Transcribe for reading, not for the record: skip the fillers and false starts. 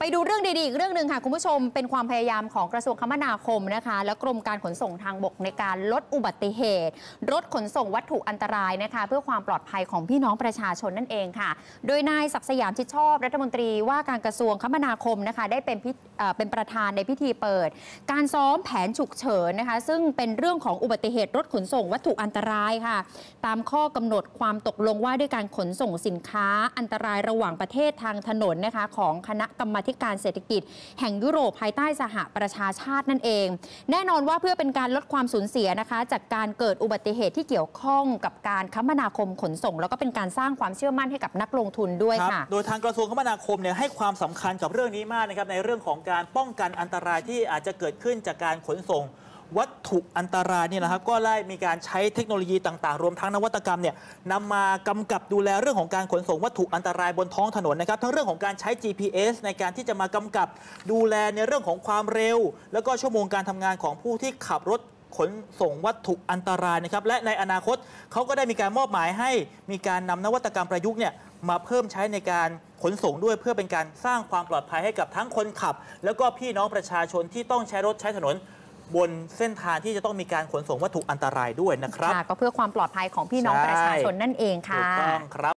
ไปดูเรื่องดีๆอีกเรื่องหนึ่งค่ะคุณผู้ชมเป็นความพยายามของกระทรวงคมนาคมนะคะและกรมการขนส่งทางบกในการลดอุบัติเหตุรถขนส่งวัตถุอันตรายนะคะเพื่อความปลอดภัยของพี่น้องประชาชนนั่นเองค่ะโดยนายศักดิ์สยามชิดชอบรัฐมนตรีว่าการกระทรวงคมนาคมนะคะได้เป็นประธานในพิธีเปิดการซ้อมแผนฉุกเฉินนะคะซึ่งเป็นเรื่องของอุบัติเหตุรถขนส่งวัตถุอันตรายค่ะตามข้อกำหนดความตกลงว่าด้วยการขนส่งสินค้าอันตรายระหว่างประเทศทางถนนนะคะของคณะกรรมาธิการเศรษฐกิจแห่งยุโรปภายใต้สหประชาชาตินั่นเองแน่นอนว่าเพื่อเป็นการลดความสูญเสียนะคะจากการเกิดอุบัติเหตุที่เกี่ยวข้องกับการคมนาคมขนส่งแล้วก็เป็นการสร้างความเชื่อมั่นให้กับนักลงทุนด้วยค่ะโดยทางกระทรวงคมนาคมเนี่ยให้ความสำคัญกับเรื่องนี้มากนะครับในเรื่องของการป้องกันอันตรายที่อาจจะเกิดขึ้นจากการขนส่งวัตถุอันตรายนี่นะครับก็ได้มีการใช้เทคโนโลยีต่างๆรวมทั้งนวัตกรรมเนี่ยนำมากำกับดูแลเรื่องของการขนส่งวัตถุอันตรายบนท้องถนนนะครับทั้งเรื่องของการใช้ GPS ในการที่จะมากำกับดูแลในเรื่องของความเร็วแล้วก็ชั่วโมงการทำงานของผู้ที่ขับรถขนส่งวัตถุอันตรายนะครับและในอนาคตเขาก็ได้มีการมอบหมายให้มีการนำนวัตกรรมประยุกต์เนี่ยมาเพิ่มใช้ในการขนส่งด้วยเพื่อเป็นการสร้างความปลอดภัยให้กับทั้งคนขับแล้วก็พี่น้องประชาชนที่ต้องใช้รถใช้ถนนบนเส้นทางที่จะต้องมีการขนส่งวัตถุอันตรายด้วยนะครับก็เพื่อความปลอดภัยของพี่น้องประชาชนนั่นเองค่ะถูกต้องครับ